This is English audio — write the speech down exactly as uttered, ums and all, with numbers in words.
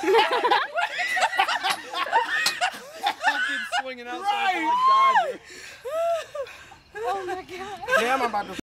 Swinging outside like Dodger. Oh my god. Damn, I'm about to